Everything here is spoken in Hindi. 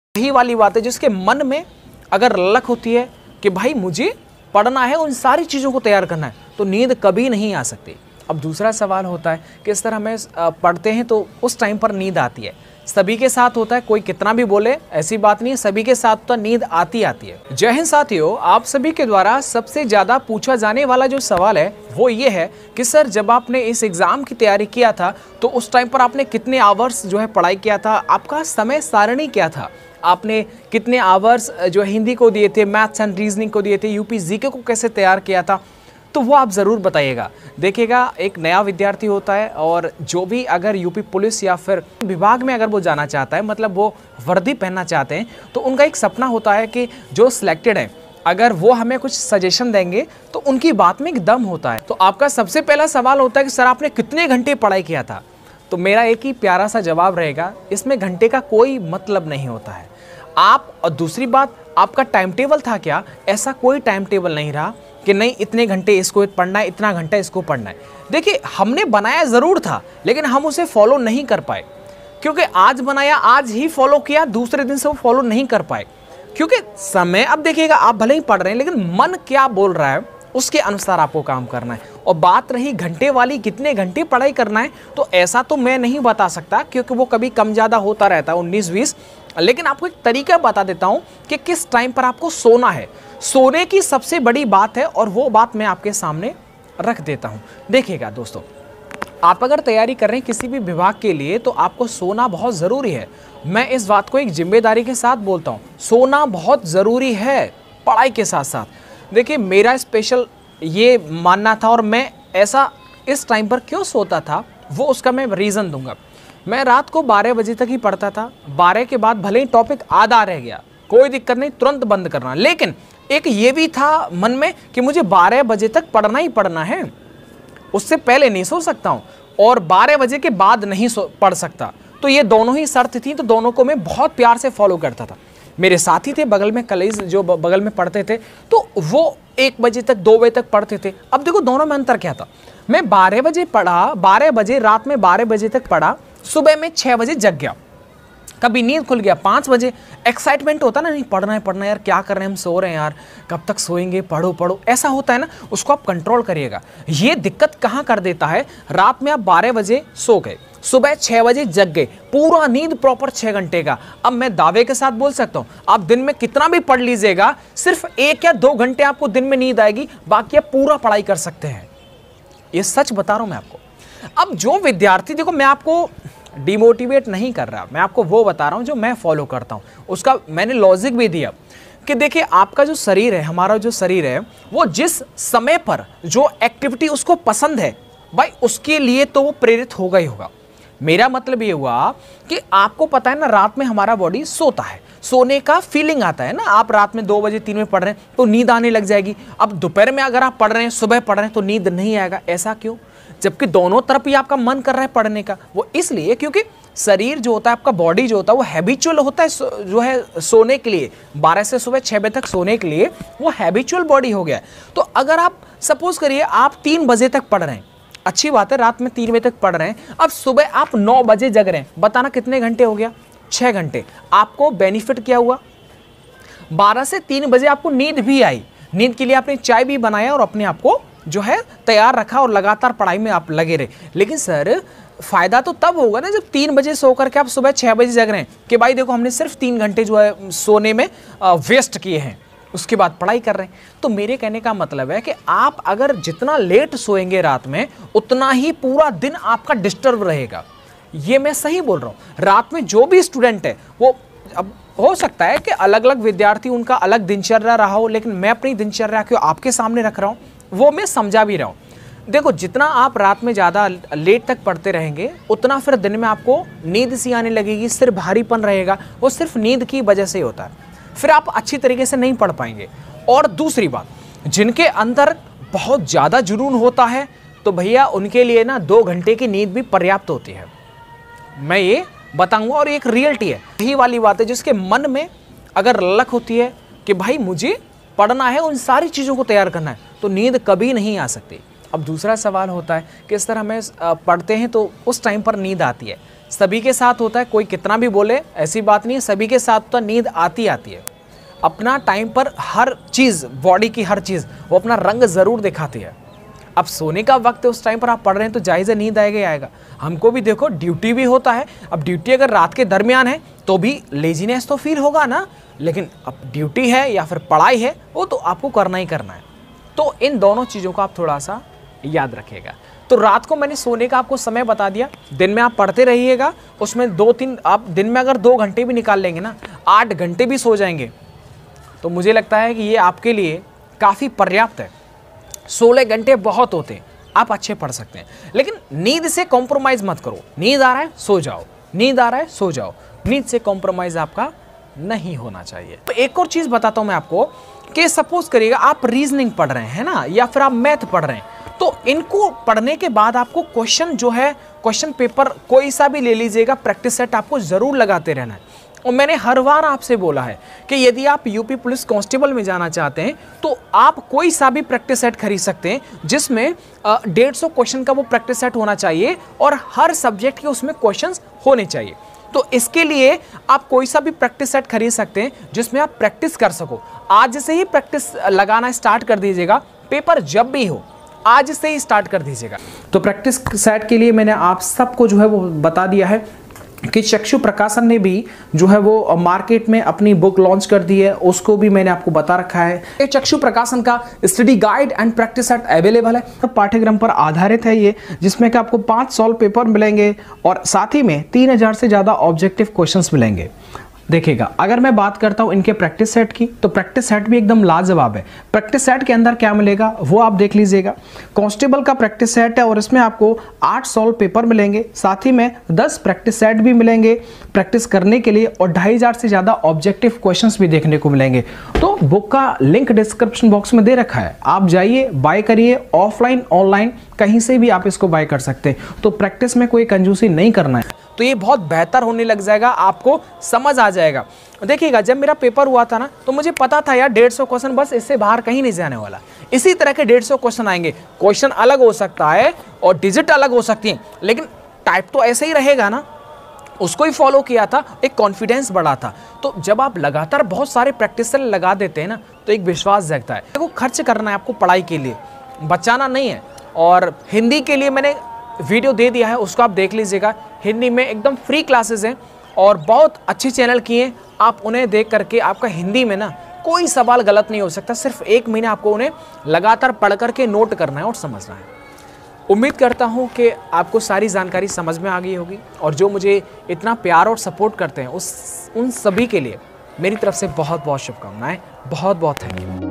यही वाली बात है जिसके मन में अगर ललक होती है कि भाई मुझे पढ़ना है, उन सारी चीज़ों को तैयार करना है, तो नींद कभी नहीं आ सकती। अब दूसरा सवाल होता है कि इस तरह हमें पढ़ते हैं तो उस टाइम पर नींद आती है। सभी के साथ होता है, कोई कितना भी बोले ऐसी बात नहीं है, सभी के साथ तो नींद आती है। जय हिंद साथियों, आप सभी के द्वारा सबसे ज़्यादा पूछा जाने वाला जो सवाल है वो ये है कि सर जब आपने इस एग्ज़ाम की तैयारी किया था तो उस टाइम पर आपने कितने आवर्स जो है पढ़ाई किया था, आपका समय सारणी क्या था, आपने कितने आवर्स जो हिंदी को दिए थे, मैथ्स एंड रीजनिंग को दिए थे, यूपी जीके को कैसे तैयार किया था, तो वो आप ज़रूर बताइएगा। देखिएगा, एक नया विद्यार्थी होता है और जो भी अगर यूपी पुलिस या फिर विभाग में अगर वो जाना चाहता है, मतलब वो वर्दी पहनना चाहते हैं, तो उनका एक सपना होता है कि जो सिलेक्टेड है अगर वो हमें कुछ सजेशन देंगे तो उनकी बात में एक दम होता है। तो आपका सबसे पहला सवाल होता है कि सर आपने कितने घंटे पढ़ाई किया था, तो मेरा एक ही प्यारा सा जवाब रहेगा, इसमें घंटे का कोई मतलब नहीं होता है। आप और दूसरी बात, आपका टाइम टेबल था क्या? ऐसा कोई टाइम टेबल नहीं रहा कि नहीं इतने घंटे इसको पढ़ना है, इतना घंटा इसको पढ़ना है। देखिए, हमने बनाया ज़रूर था लेकिन हम उसे फॉलो नहीं कर पाए, क्योंकि आज बनाया आज ही फॉलो किया, दूसरे दिन से वो फॉलो नहीं कर पाए, क्योंकि समय, अब देखिएगा आप भले ही पढ़ रहे हैं लेकिन मन क्या बोल रहा है उसके अनुसार आपको काम करना है। और बात रही घंटे वाली, कितने घंटे पढ़ाई करना है, तो ऐसा तो मैं नहीं बता सकता क्योंकि वो कभी कम ज़्यादा होता रहता है, 19-20। लेकिन आपको एक तरीका बता देता हूँ कि किस टाइम पर आपको सोना है। सोने की सबसे बड़ी बात है और वो बात मैं आपके सामने रख देता हूँ। देखिएगा दोस्तों, आप अगर तैयारी कर रहे हैं किसी भी विभाग के लिए तो आपको सोना बहुत ज़रूरी है। मैं इस बात को एक जिम्मेदारी के साथ बोलता हूँ, सोना बहुत ज़रूरी है पढ़ाई के साथ साथ। देखिए, मेरा स्पेशल ये मानना था और मैं ऐसा इस टाइम पर क्यों सोता था वो उसका मैं रीज़न दूंगा। मैं रात को 12 बजे तक ही पढ़ता था। 12 के बाद भले ही टॉपिक आधा रह गया, कोई दिक्कत नहीं, तुरंत बंद करना। लेकिन एक ये भी था मन में कि मुझे 12 बजे तक पढ़ना ही पढ़ना है, उससे पहले नहीं सो सकता हूँ और 12 बजे के बाद नहीं पढ़ सकता। तो ये दोनों ही शर्त थी, तो दोनों को मैं बहुत प्यार से फॉलो करता था। मेरे साथी थे बगल में, कॉलेज जो बगल में पढ़ते थे, तो वो 1 बजे तक 2 बजे तक पढ़ते थे। अब देखो दोनों में अंतर क्या था। मैं 12 बजे पढ़ा, 12 बजे रात में 12 बजे तक पढ़ा, सुबह में 6 बजे जग गया, कभी नींद खुल गया 5 बजे। एक्साइटमेंट होता ना, नहीं पढ़ना है यार, क्या कर रहे हैं हम, सो रहे हैं यार, कब तक सोएंगे, पढ़ो पढ़ो, ऐसा होता है ना, उसको आप कंट्रोल करिएगा। ये दिक्कत कहाँ कर देता है, रात में आप 12 बजे सो गए, सुबह 6 बजे जग गए, पूरा नींद प्रॉपर 6 घंटे का। अब मैं दावे के साथ बोल सकता हूँ आप दिन में कितना भी पढ़ लीजिएगा, सिर्फ 1 या 2 घंटे आपको दिन में नींद आएगी, बाकी आप पूरा पढ़ाई कर सकते हैं। ये सच बता रहा हूँ मैं आपको। अब जो विद्यार्थी, देखो मैं आपको डिमोटिवेट नहीं कर रहा, मैं आपको वो बता रहा हूँ जो मैं फॉलो करता हूँ, उसका मैंने लॉजिक भी दिया कि देखिए आपका जो शरीर है, हमारा जो शरीर है, वो जिस समय पर जो एक्टिविटी उसको पसंद है भाई उसके लिए तो वो प्रेरित होगा ही होगा। मेरा मतलब ये हुआ कि आपको पता है ना, रात में हमारा बॉडी सोता है, सोने का फीलिंग आता है ना। आप रात में 2 बजे 3 बजे पढ़ रहे हैं तो नींद आने लग जाएगी। अब दोपहर में अगर आप पढ़ रहे हैं, सुबह पढ़ रहे हैं तो नींद नहीं आएगा। ऐसा क्यों, जबकि दोनों तरफ ही आपका मन कर रहा है पढ़ने का? वो इसलिए क्योंकि शरीर जो होता है, आपका बॉडी जो होता है, वो हैबिचुअल होता है जो है सोने के लिए, 12 से सुबह 6 बजे तक सोने के लिए वो हैबिचुअल बॉडी हो गया। तो अगर आप सपोज करिए आप 3 बजे तक पढ़ रहे हैं, अच्छी बात है, रात में 3 बजे तक पढ़ रहे हैं, अब सुबह आप 9 बजे जग रहे हैं, बताना कितने घंटे हो गया? 6 घंटे। आपको बेनिफिट क्या हुआ? 12 से 3 बजे आपको नींद भी आई, नींद के लिए आपने चाय भी बनाया और अपने आप को जो है तैयार रखा और लगातार पढ़ाई में आप लगे रहे। लेकिन सर फायदा तो तब होगा ना जब 3 बजे सो करके आप सुबह 6 बजे जग रहे हैं कि भाई देखो हमने सिर्फ 3 घंटे जो है सोने में वेस्ट किए हैं, उसके बाद पढ़ाई कर रहे हैं। तो मेरे कहने का मतलब है कि आप अगर जितना लेट सोएंगे रात में, उतना ही पूरा दिन आपका डिस्टर्ब रहेगा। ये मैं सही बोल रहा हूँ। रात में जो भी स्टूडेंट है, वो अब हो सकता है कि अलग अलग विद्यार्थी उनका अलग दिनचर्या रहा हो, लेकिन मैं अपनी दिनचर्या को आपके सामने रख रहा हूँ, वो मैं समझा भी रहा हूँ। देखो, जितना आप रात में ज़्यादा लेट तक पढ़ते रहेंगे उतना फिर दिन में आपको नींद सी आने लगेगी, सिर भारीपन रहेगा, वो सिर्फ नींद की वजह से ही होता है, फिर आप अच्छी तरीके से नहीं पढ़ पाएंगे। और दूसरी बात, जिनके अंदर बहुत ज़्यादा जुनून होता है तो भैया उनके लिए ना 2 घंटे की नींद भी पर्याप्त होती है, मैं ये बताऊंगा। और एक रियलिटी है, यही वाली बात है जिसके मन में अगर ललक होती है कि भाई मुझे पढ़ना है, उन सारी चीज़ों को तैयार करना है, तो नींद कभी नहीं आ सकती। अब दूसरा सवाल होता है कि इस तरह हमें पढ़ते हैं तो उस टाइम पर नींद आती है, सभी के साथ होता है, कोई कितना भी बोले ऐसी बात नहीं है, सभी के साथ तो नींद आती है। अपना टाइम पर हर चीज़, बॉडी की हर चीज़ वो अपना रंग ज़रूर दिखाती है। अब सोने का वक्त है, उस टाइम पर आप पढ़ रहे हैं तो जायज़ नींद आएगा ही आएगा। हमको भी देखो ड्यूटी भी होता है, अब ड्यूटी अगर रात के दरमियान है तो भी लेजीनेस तो फील होगा ना, लेकिन अब ड्यूटी है या फिर पढ़ाई है वो तो आपको करना ही करना है। तो इन दोनों चीज़ों को आप थोड़ा सा याद रखिएगा। तो रात को मैंने सोने का आपको समय बता दिया, दिन में आप पढ़ते रहिएगा, उसमें 2-3 आप दिन में अगर 2 घंटे भी निकाल लेंगे ना, 8 घंटे भी सो जाएंगे तो मुझे लगता है कि ये आपके लिए काफ़ी पर्याप्त है। 16 घंटे बहुत होते हैं, आप अच्छे पढ़ सकते हैं, लेकिन नींद से कॉम्प्रोमाइज़ मत करो। नींद आ रहा है सो जाओ, नींद आ रहा है सो जाओ, नींद से कॉम्प्रोमाइज़ आपका नहीं होना चाहिए। तो एक और चीज़ बताता हूँ मैं आपको कि सपोज करिएगा आप रीजनिंग पढ़ रहे हैं ना, या फिर आप मैथ पढ़ रहे हैं, तो इनको पढ़ने के बाद आपको क्वेश्चन जो है, क्वेश्चन पेपर कोई सा भी ले लीजिएगा, प्रैक्टिस सेट आपको ज़रूर लगाते रहना है। और मैंने हर बार आपसे बोला है कि यदि आप यूपी पुलिस कांस्टेबल में जाना चाहते हैं तो आप कोई सा भी प्रैक्टिस सेट खरीद सकते हैं, जिसमें 150 क्वेश्चन का वो प्रैक्टिस सेट होना चाहिए और हर सब्जेक्ट के उसमें क्वेश्चंस होने चाहिए। तो इसके लिए आप कोई सा भी प्रैक्टिस सेट खरीद सकते हैं जिसमें आप प्रैक्टिस कर सको। आज से ही प्रैक्टिस लगाना स्टार्ट कर दीजिएगा, पेपर जब भी हो आज से ही स्टार्ट कर दीजिएगा। तो प्रैक्टिस सेट के लिए मैंने आप सबको जो है वो बता दिया है कि चक्षु प्रकाशन ने भी जो है वो मार्केट में अपनी बुक लॉन्च कर दी है, उसको भी मैंने आपको बता रखा है। ये चक्षु प्रकाशन का study guide and practice set available है, पाठ्यक्रम पर आधारित है ये, जिसमें कि आपको 5 सॉल्व पेपर मिलेंगे और साथ ही में 3000 से ज़्यादा ऑब्जेक्टिव क्वेश्चंस मिलेंगे। देखिएगा, अगर मैं बात करता हूं इनके प्रैक्टिस सेट की, तो प्रैक्टिस सेट भी एकदम लाजवाब है। प्रैक्टिस सेट के अंदर क्या मिलेगा वो आप देख लीजिएगा। कांस्टेबल का प्रैक्टिस सेट है और इसमें आपको 8 सॉल्व पेपर मिलेंगे, साथ ही में 10 प्रैक्टिस सेट भी मिलेंगे प्रैक्टिस करने के लिए और 2500 से ज़्यादा ऑब्जेक्टिव क्वेश्चंस भी देखने को मिलेंगे। तो बुक का लिंक डिस्क्रिप्शन बॉक्स में दे रखा है, आप जाइए बाय करिए, ऑफलाइन ऑनलाइन कहीं से भी आप इसको बाय कर सकते हैं। तो प्रैक्टिस में कोई कंजूसी नहीं करना है, तो ये बहुत बेहतर होने लग जाएगा, आपको समझ आ जाएगा। देखिएगा, जब मेरा पेपर हुआ था ना तो मुझे पता था यार 150 क्वेश्चन बस, इससे बाहर कहीं नहीं जाने वाला। इसी तरह के 150 क्वेश्चन आएंगे, क्वेश्चन अलग हो सकता है और डिजिट अलग हो सकती है, लेकिन टाइप तो ऐसे ही रहेगा ना। उसको ही फॉलो किया था, एक कॉन्फिडेंस बढ़ा था। तो जब आप लगातार बहुत सारे प्रैक्टिस लगा देते हैं ना तो एक विश्वास जगता है। देखो, खर्च करना है आपको पढ़ाई के लिए, बचाना नहीं है। और हिंदी के लिए मैंने वीडियो दे दिया है, उसको आप देख लीजिएगा। हिंदी में एकदम फ्री क्लासेस हैं और बहुत अच्छे चैनल किए, आप उन्हें देख करके आपका हिंदी में ना कोई सवाल गलत नहीं हो सकता। सिर्फ 1 महीना आपको उन्हें लगातार पढ़ करके नोट करना है और समझना है। उम्मीद करता हूँ कि आपको सारी जानकारी समझ में आ गई होगी, और जो मुझे इतना प्यार और सपोर्ट करते हैं उन सभी के लिए मेरी तरफ से बहुत बहुत शुभकामनाएं। बहुत बहुत थैंक यू।